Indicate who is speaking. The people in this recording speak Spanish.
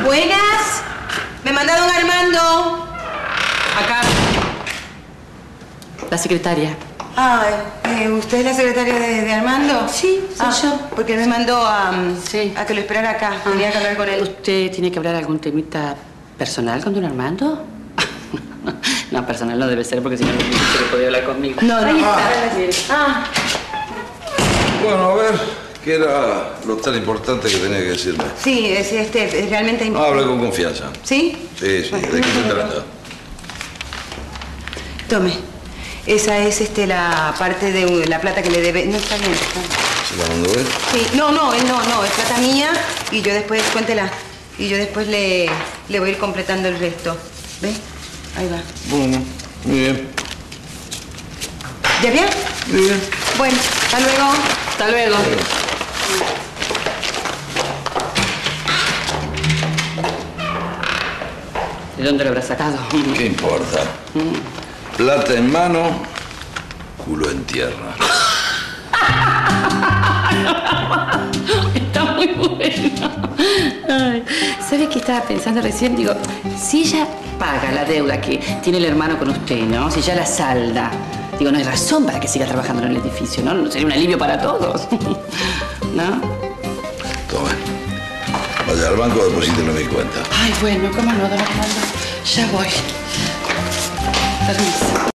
Speaker 1: Buenas. Me mandaron a Armando.
Speaker 2: Acá. La secretaria.
Speaker 1: ¿Usted es la secretaria de Armando?
Speaker 2: Sí, soy yo.
Speaker 1: Porque me mandó a
Speaker 2: Sí.
Speaker 1: que lo esperara acá. Tenía que hablar con él.
Speaker 2: ¿Usted tiene que hablar algún temita personal con don Armando? No, personal no debe ser porque si no, no que podía hablar conmigo.
Speaker 1: No.
Speaker 2: Ahí está.
Speaker 3: Bueno, a ver, ¿qué era lo tan importante que tenía que decirme?
Speaker 1: Sí, es realmente
Speaker 3: No, hable con confianza.
Speaker 1: ¿Sí?
Speaker 3: Sí, ¿de qué se trata?
Speaker 1: Tome. Esa es la parte de la plata que le debe. No, está bien.
Speaker 3: ¿Se la mandó él?
Speaker 1: Sí, no, es plata mía y yo después, cuéntela. Y yo después le voy a ir completando el resto. ¿Ves? Ahí va.
Speaker 3: Bueno, muy bien.
Speaker 1: ¿Ya bien?
Speaker 3: Muy bien.
Speaker 1: Bueno, hasta luego.
Speaker 2: Hasta luego. ¿De dónde lo habrá sacado?
Speaker 3: ¿Qué importa? Plata en mano, culo en tierra.
Speaker 2: Está muy bueno. Ay, ¿sabe qué estaba pensando recién? Digo, si ella paga la deuda que tiene el hermano con usted, ¿no? Si ya la salda, digo, no hay razón para que siga trabajando en el edificio, ¿no? Sería un alivio para todos. ¿No?
Speaker 3: Tome. Vaya al banco, deposítelo en mi cuenta.
Speaker 2: Ay, bueno, cómo no, don Armando. Ya voy. Permiso.